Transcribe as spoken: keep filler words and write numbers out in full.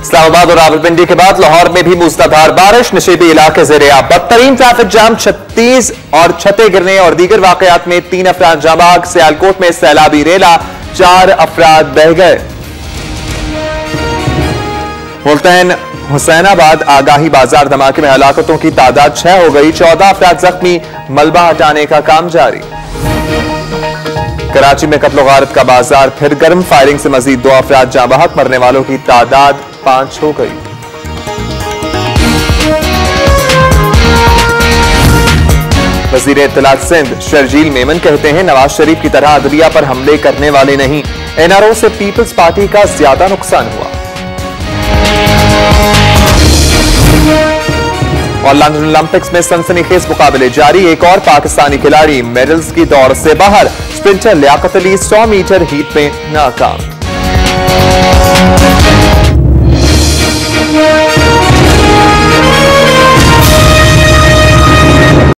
इस्लामाबाद और रावलपिंडी के बाद लाहौर में भी मूसलाधार बारिश, नशीबी इलाके ज़ेर-ए-आब, बदतरीन ट्रैफिक जाम, छत्तीस और छतें गिरने और दीगर वाकयात में तीन अफराद जाँ बहक। सियालकोट में सैलाबी रेला, चार अफराद बह गए। मुल्तान हुसैनाबाद आगाही बाजार धमाके में हलाकतों की तादाद छह हो गई, चौदह अफराद जख्मी, मलबा हटाने का काम जारी। कराची में कत्ल गारत का बाजार फिर गर्म, फायरिंग से मजीद दो अफराद जाँ बहक, मरने वालों की तादाद पांच हो गई। वजीर इत्तलात सिंध शर्जील मेमन कहते हैं नवाज शरीफ की तरह अदलिया पर हमले करने वाले नहीं, एनआरओ से पीपल्स पार्टी का ज्यादा नुकसान हुआ। और लंदन ओलंपिक्स में सनसनीखेज मुकाबले जारी, एक और पाकिस्तानी खिलाड़ी मेडल्स की दौड़ से बाहर, स्प्रिंटर लियाकत अली सौ मीटर हीट में नाकाम।